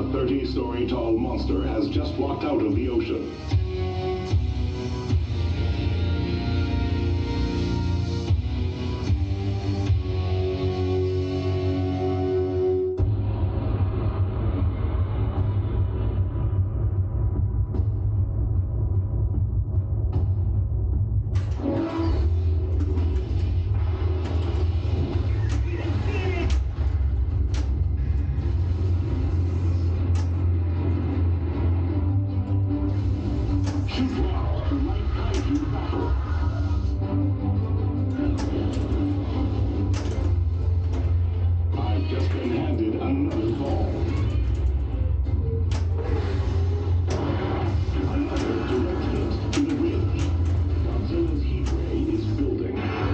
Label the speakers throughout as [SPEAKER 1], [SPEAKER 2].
[SPEAKER 1] 30-story tall monster has just walked out of the ocean. I've just been handed another ball. Another direct hit to the bridge. Godzilla's heat ray is building.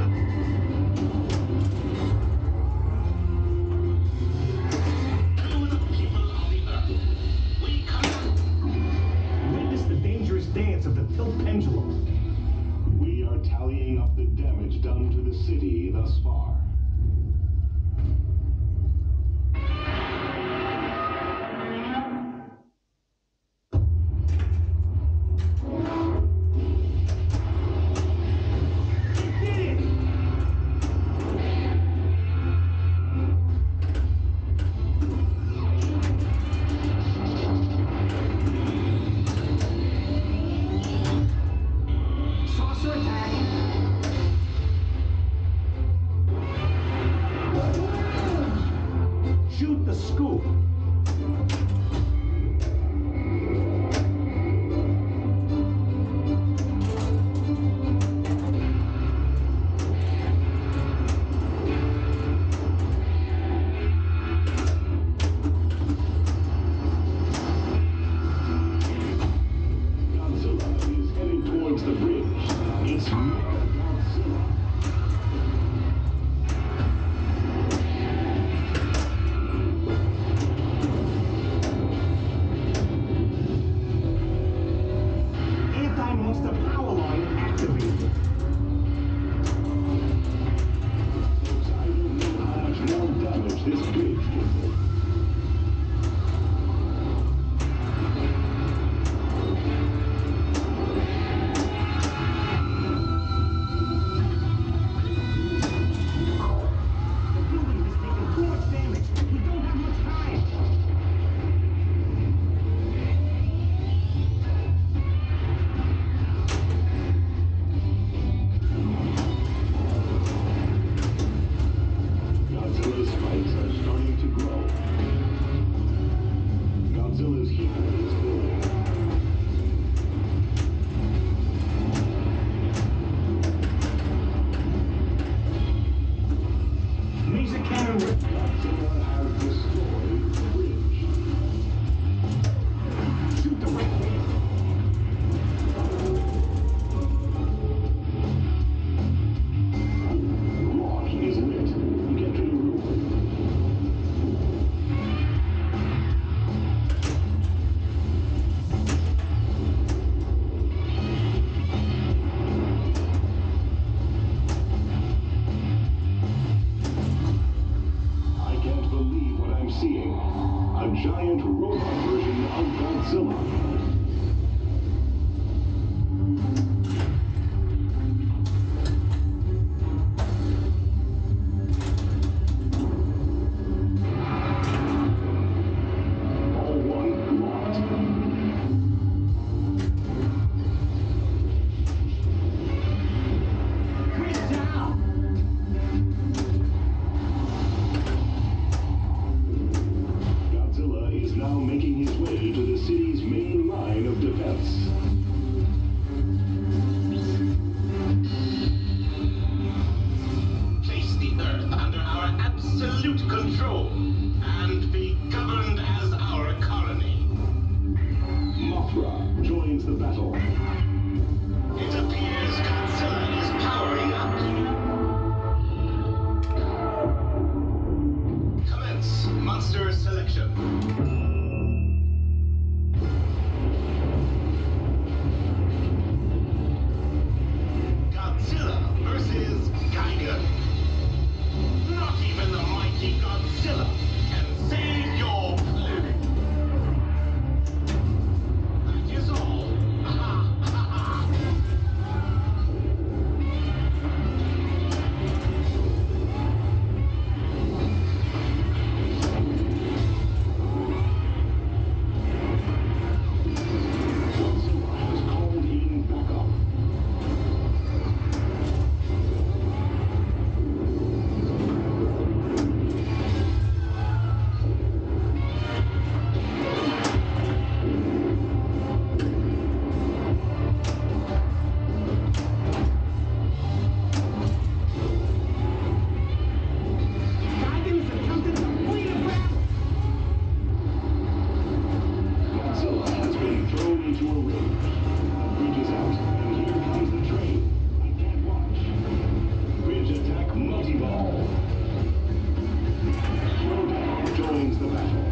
[SPEAKER 2] Witness the dangerous dance of the tilt pendulum.
[SPEAKER 1] We are tallying up the damage done to the city thus far.
[SPEAKER 2] Saucer attack. Shoot the scoop.
[SPEAKER 1] Godzilla is heading towards the bridge. It's Mechagodzilla.
[SPEAKER 2] Anti-monster power line activated.
[SPEAKER 1] I don't know how much more damage this bridge can do.
[SPEAKER 2] The building is taking too much damage. We don't have much time.
[SPEAKER 1] Godzilla's spikes are starting to grow. Godzilla's heat ray is building.
[SPEAKER 2] Laser cannon.
[SPEAKER 1] Godzilla has destroyed the bridge.
[SPEAKER 2] Shoot the right way.
[SPEAKER 1] Lock is lit. Get to the roof. I can't believe what I'm seeing. A giant robot version of Godzilla. All one locked.
[SPEAKER 2] Great job.
[SPEAKER 1] Godzilla is now making his way to the city's main Godzilla has been thrown into a ring. The bridge is out, and here comes the train. I can't watch. Bridge attack multi-ball. Throwdown joins the battle.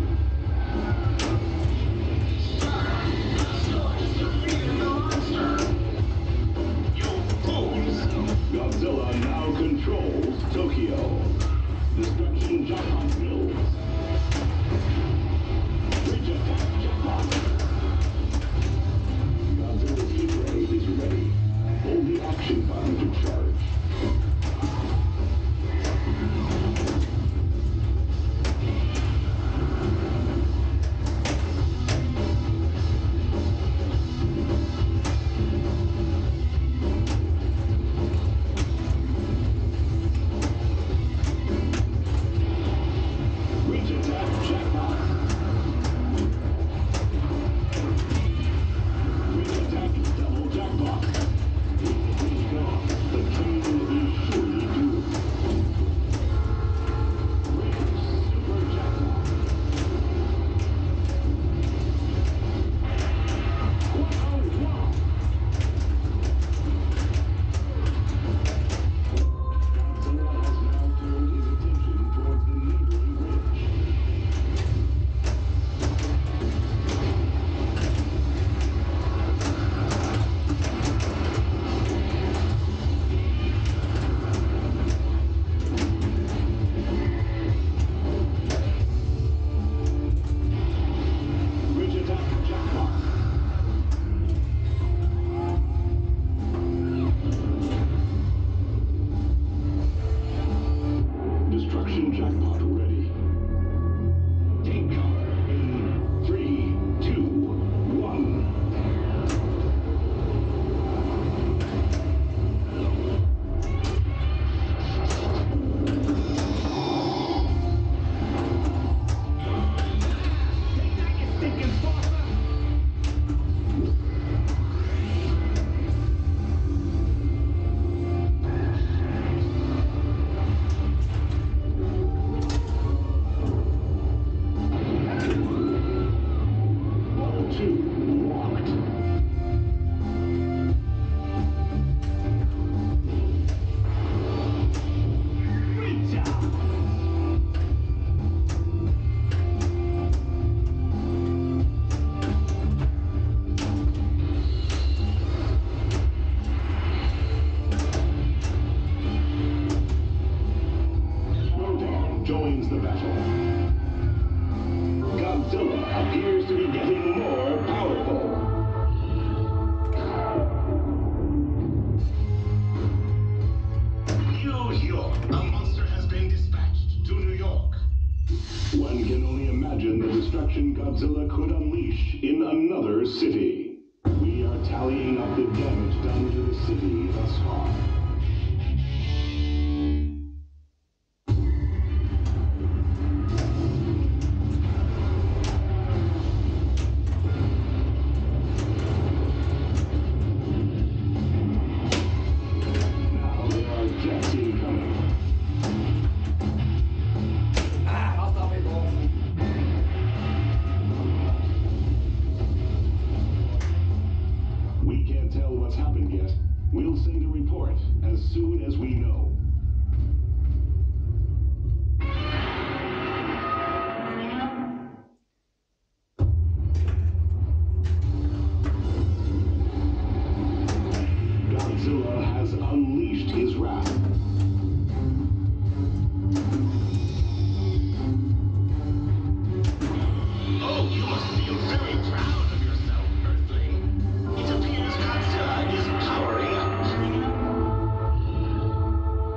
[SPEAKER 1] Godzilla now controls Tokyo. Destruction jackpot builds. Bridge attack jackpot. Godzilla's heat ray is ready. Hold the action button to charge. Destruction jackpot ready. Take cover in 3, 2, 1.
[SPEAKER 2] Take that, you stinking saucer!
[SPEAKER 1] Ball 2 locked.
[SPEAKER 2] Reach out!
[SPEAKER 1] Throwdown joins the battle. Godzilla appears to be getting more powerful.
[SPEAKER 3] New York. A monster has been dispatched to New York.
[SPEAKER 1] One can only imagine the destruction Godzilla could unleash in another city. We are tallying up the damage done to the city thus far. Now there are jets incoming.
[SPEAKER 2] I'll stop it, boss.
[SPEAKER 1] We can't tell what's happened yet. We'll send a report as soon as we know. Godzilla has unleashed his wrath.
[SPEAKER 3] Oh, you must feel very proud of yourself, Earthling. It appears Godzilla is powering up.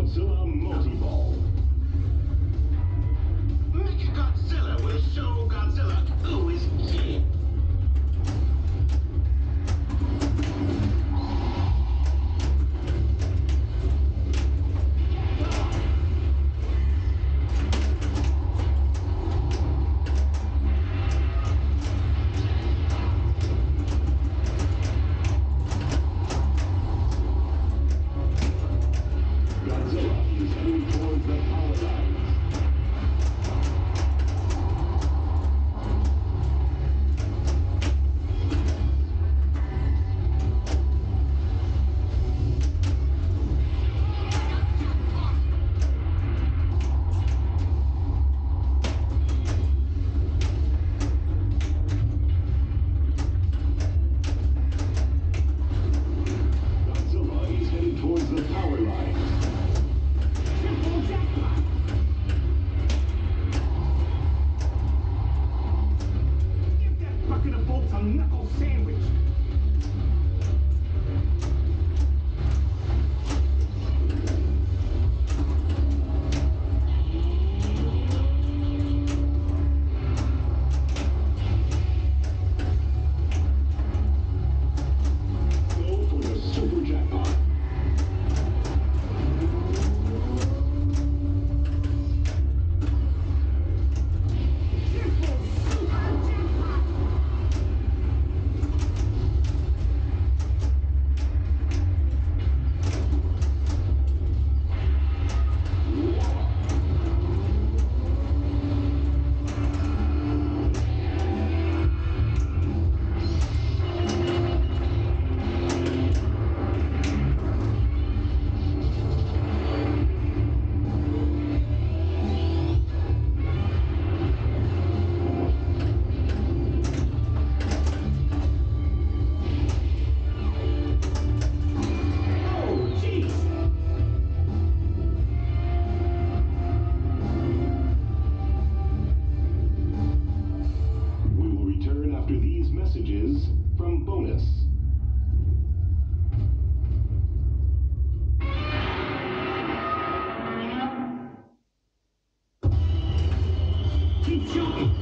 [SPEAKER 1] Godzilla Multiball.
[SPEAKER 3] Mechagodzilla will show Godzilla who is king.
[SPEAKER 1] Godzilla is heading towards the power lines. Godzilla is heading towards the power lines.
[SPEAKER 2] Triple jackpot. Give that bucket of bolts a knuckle sandwich.
[SPEAKER 1] Go for the super jackpot.
[SPEAKER 2] Triple super jackpot. Oh, jeez.
[SPEAKER 1] We will return after these messages from Bonus.
[SPEAKER 2] Keep shooting.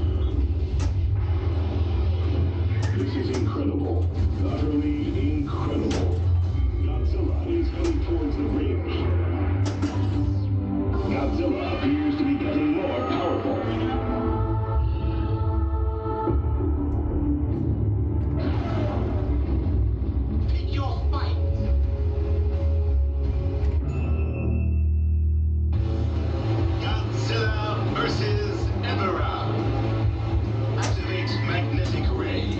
[SPEAKER 1] This is incredible. Utterly incredible. Godzilla is heading towards the bridge. Godzilla appears to be getting more powerful.
[SPEAKER 3] Pick your fight. Godzilla versus Ebirah. Activate magnetic ray.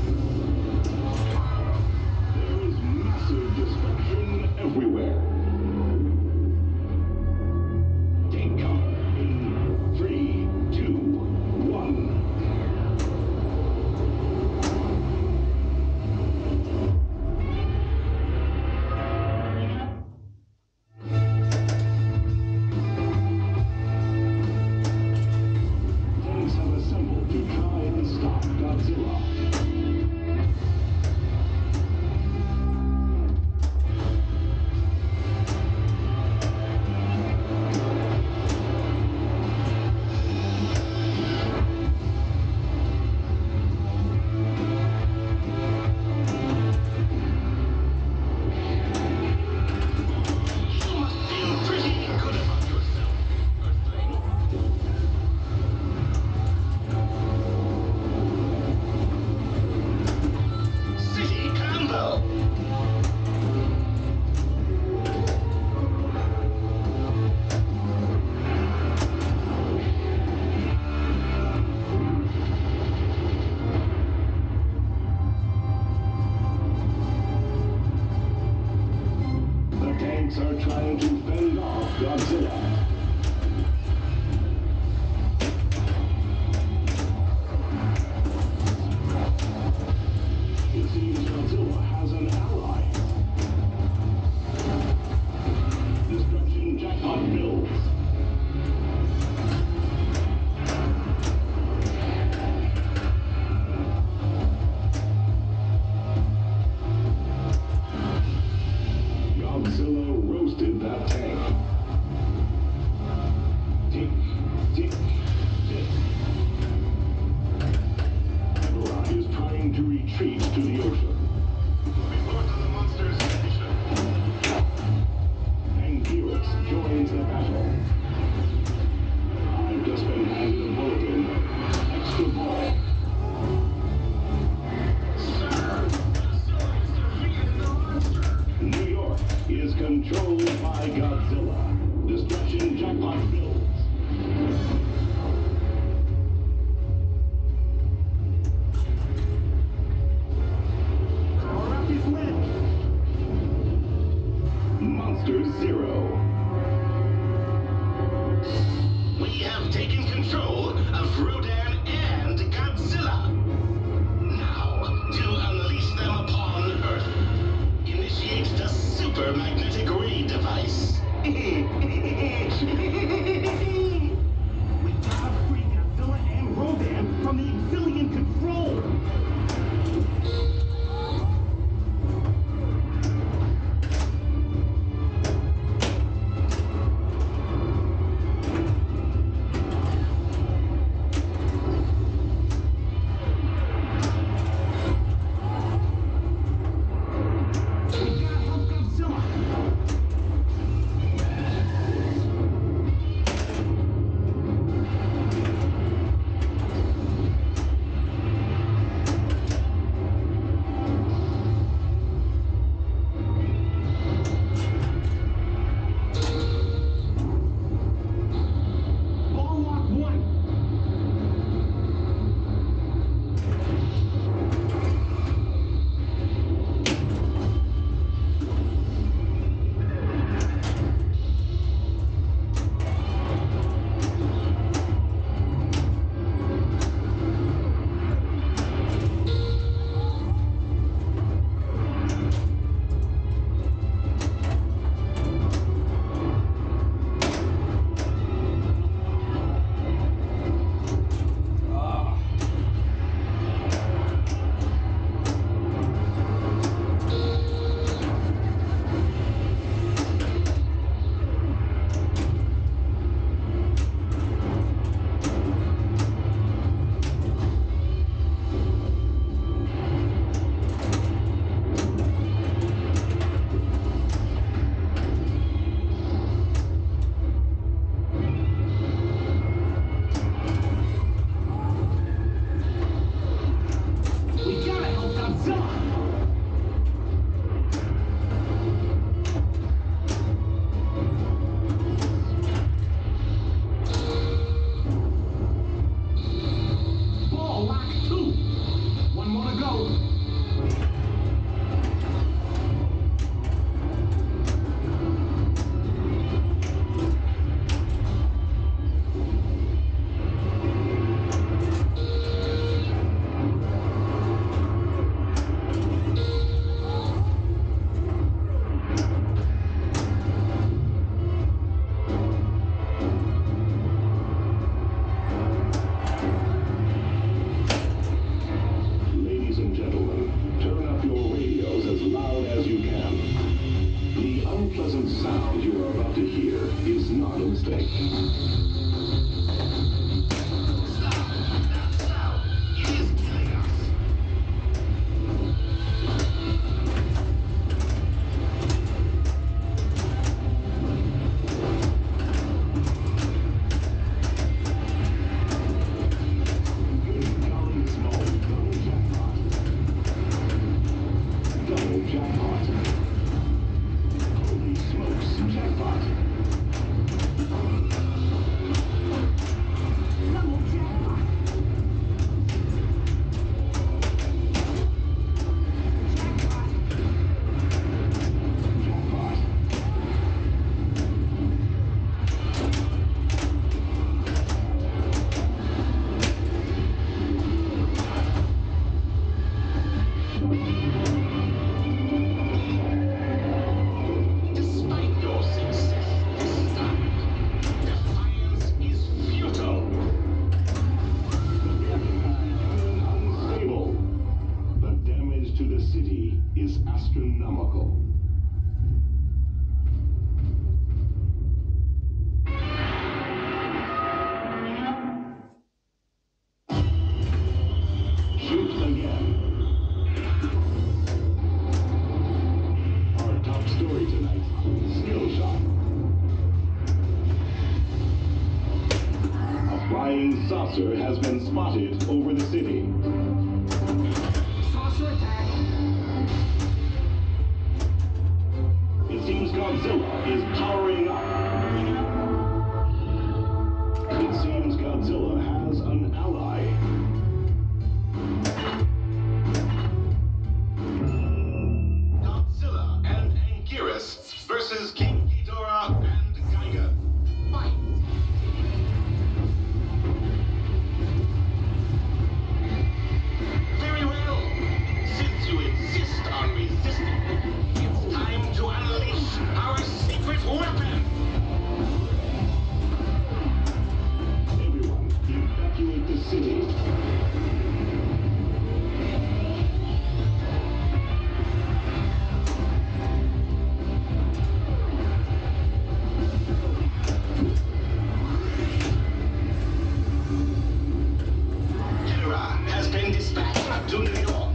[SPEAKER 1] There is massive destruction everywhere. Take cover in 3, 2, 1. Tanks have assembled to try and stop Godzilla.
[SPEAKER 3] You must feel pretty good about yourself, Earthling. City Combo.
[SPEAKER 1] The tanks are trying to fend off Godzilla. It seems Godzilla has an ally. Destruction jackpot builds. Godzilla roasted that tank. Tick, tick, tick. Ghidorah is trying to retreat to the ocean.
[SPEAKER 3] Report on the monster's condition.
[SPEAKER 1] Anguirus joins the battle. I've just been handed a bulletin. Extra ball.
[SPEAKER 3] Sir, Godzilla has defeated the monster.
[SPEAKER 1] New York is controlled by Godzilla. Destruction jackpot builds.
[SPEAKER 2] Power up his ledge.
[SPEAKER 1] Monster Zero.
[SPEAKER 3] We have taken control of Rodan and Godzilla. Now, to unleash them upon Earth, initiate the super magnetic ray device.
[SPEAKER 2] We gotta free Godzilla and Rodan from the Exilian control. We gotta help Godzilla. Ball lock one. We gotta help Godzilla. Ball lock two. One more to go.
[SPEAKER 1] Ladies and gentlemen, turn up your radios as loud as you can. The unpleasant sound you are about to hear is not a mistake.
[SPEAKER 3] Stop that sound. It is killing us.
[SPEAKER 1] Good golly, small double jackpot. Double jackpot. Holy smokes, jackpot. flying saucer has been spotted over the city.
[SPEAKER 2] Saucer attack.
[SPEAKER 1] It seems Godzilla is powering up. It seems Godzilla has an ally.
[SPEAKER 3] Godzilla and Anguirus versus King Ghidorah and Giga. Fight! Very well. Since you insist on resisting, it's time to unleash our secret weapon!
[SPEAKER 1] Everyone, evacuate the city.
[SPEAKER 3] Hera has been dispatched to New York.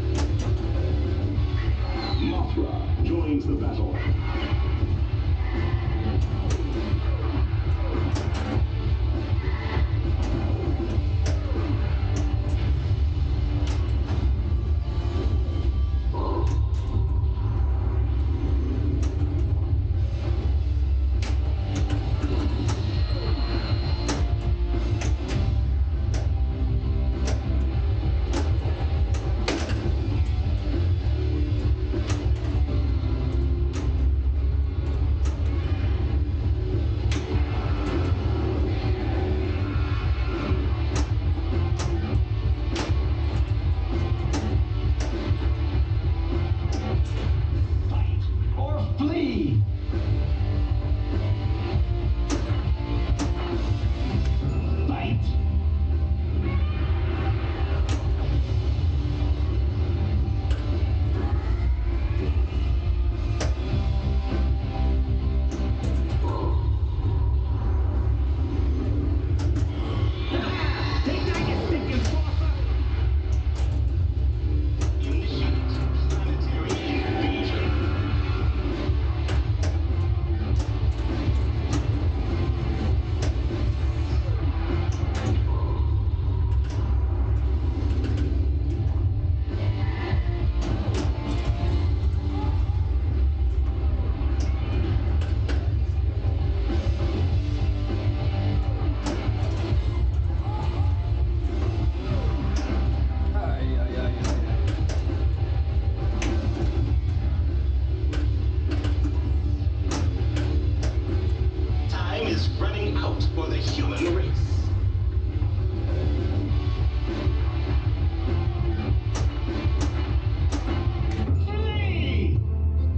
[SPEAKER 1] Mothra joins the battle.
[SPEAKER 2] Fight or flee. Fight. Take that, you stinking saucer!
[SPEAKER 3] Initiate planetary invasion. Time is running out for the human race.
[SPEAKER 2] Flee!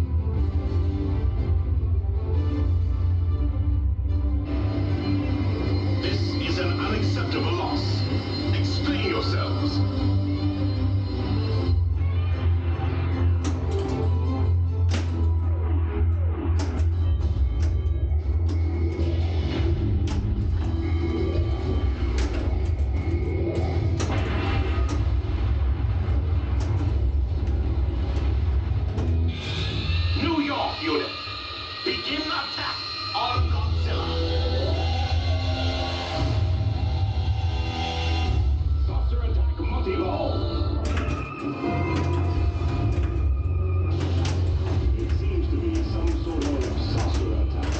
[SPEAKER 3] This is an unacceptable loss. Explain yourselves. New York unit, begin attack on Godzilla.
[SPEAKER 1] Saucer attack multi-ball. It seems to be some sort of saucer attack.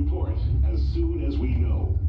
[SPEAKER 1] report as soon as we know.